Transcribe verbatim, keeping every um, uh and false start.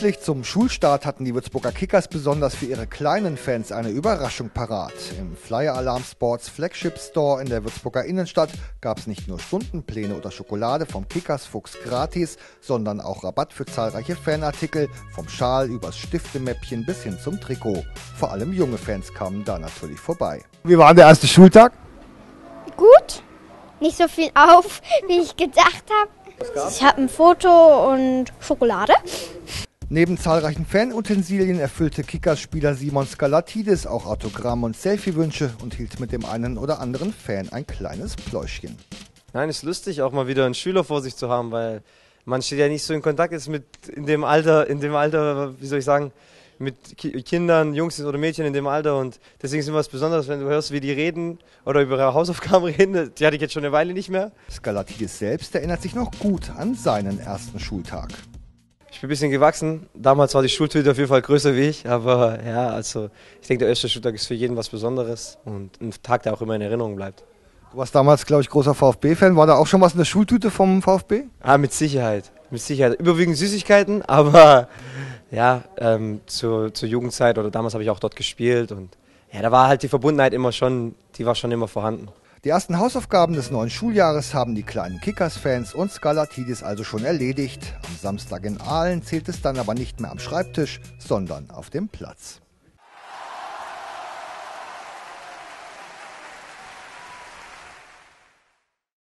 Pünktlich zum Schulstart hatten die Würzburger Kickers besonders für ihre kleinen Fans eine Überraschung parat. Im Flyer Alarm Sports Flagship Store in der Würzburger Innenstadt gab es nicht nur Stundenpläne oder Schokolade vom Kickers Fuchs gratis, sondern auch Rabatt für zahlreiche Fanartikel, vom Schal übers Stiftemäppchen bis hin zum Trikot. Vor allem junge Fans kamen da natürlich vorbei. Wie war der erste Schultag? Gut, nicht so viel auf, wie ich gedacht habe. Ich habe ein Foto und Schokolade. Neben zahlreichen Fanutensilien erfüllte Kickers-Spieler Simon Skalatidis auch Autogramm- und Selfie-Wünsche und hielt mit dem einen oder anderen Fan ein kleines Pläuschchen. Nein, ist lustig, auch mal wieder einen Schüler vor sich zu haben, weil man steht ja nicht so in Kontakt ist mit in dem Alter, in dem Alter, wie soll ich sagen, mit Ki Kindern, Jungs oder Mädchen in dem Alter, und deswegen ist immer was Besonderes, wenn du hörst, wie die reden oder über ihre Hausaufgaben reden. Die hatte ich jetzt schon eine Weile nicht mehr. Skalatidis selbst erinnert sich noch gut an seinen ersten Schultag. Ich bin ein bisschen gewachsen. Damals war die Schultüte auf jeden Fall größer wie ich, aber ja, also ich denke, der erste Schultag ist für jeden was Besonderes und ein Tag, der auch immer in Erinnerung bleibt. Du warst damals, glaube ich, großer VfB-Fan. War da auch schon was in der Schultüte vom VfB? Ah, mit Sicherheit. Mit Sicherheit. Überwiegend Süßigkeiten, aber ja, ähm, zur, zur Jugendzeit oder damals habe ich auch dort gespielt und ja, da war halt die Verbundenheit immer schon, die war schon immer vorhanden. Die ersten Hausaufgaben des neuen Schuljahres haben die kleinen Kickers-Fans und Skalatidis also schon erledigt. Am Samstag in Aalen zählt es dann aber nicht mehr am Schreibtisch, sondern auf dem Platz.